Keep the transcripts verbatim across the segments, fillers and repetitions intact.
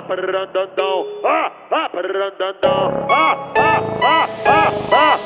prandandão, ah, ah, prandandão, ah, ah, ah, ah, ah,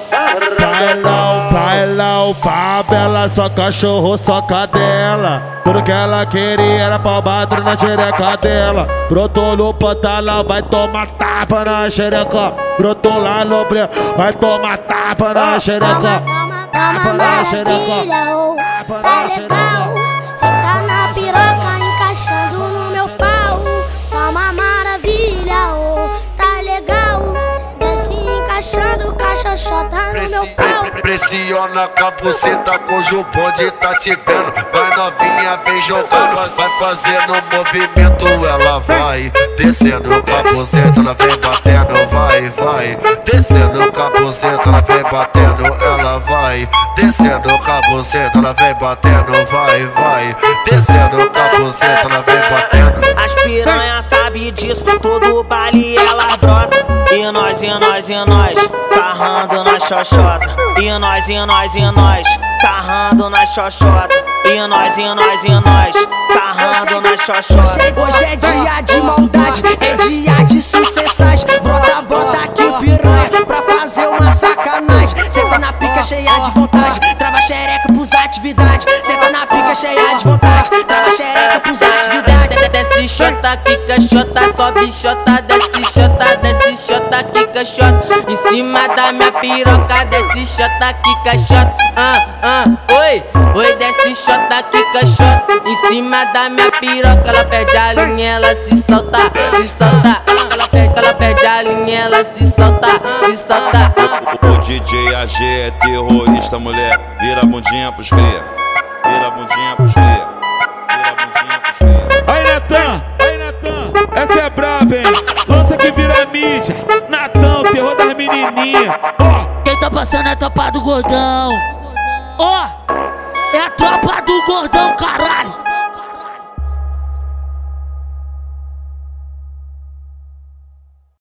bailão, bailão, favela, só cachorro, só cadela. Tudo que ela queria era pau badro na xereca dela. Brotou no pantalão, vai tomar tapa na xereca. Brotou lá no breu, vai tomar tapa na xereca. Tapa na xereca, oh, tá legal. Cê tá na piroca encaixando no meu pau. Tá uma maravilha, oh, tá legal. Desce encaixando caixoxota no meu pau. Pressiona com a buceta, cujo bonde tá te vendo. Vai novinha, vem jogando, vai fazendo movimento. Ela vai descendo com a buceta, ela vem batendo, vai, vai. Descendo com a buceta, ela vem batendo, ela vai. Descendo com a buceta, ela vem batendo, vai, vai. Descendo com a buceta, ela vem batendo. As piranha sabe disso, todo baile ela brota. E nós, e nós, e nós, sarrando na xoxota. E nós, e nós, e nós, sarrando na xoxota. E nós, e nós, e nós, sarrando na xoxota. Hoje é dia de maldade, é dia de sucessagem. Brota, brota aqui piranha, pra fazer uma sacanagem. Cê tá na pica cheia de vontade, trava xereca pros atividades. Cê tá na pica cheia de vontade, trava xereca pros atividades. Desce xota, quica xota, sobe xota, desce xota, desce xota, quica xota. Em cima da minha piroca, desce xota, quica xota. Ah, ah, oi, oi, desce xota, quica xota. Em cima da minha piroca, ela perde a linha, ela se solta, se solta. Ela perde, ela perde a linha, ela se solta, se solta. O D J A G é terrorista, mulher. Vira a bundinha pros cria, vira a bundinha pros cria, vira a bundinha pros cria. Aí Natan, aí Natan, essa é braba, hein? Lança que vira mídia. Natan, o terror das menininhas. Ó, oh, quem tá passando é a tropa do gordão. Ó, oh, é a tropa do gordão, caralho.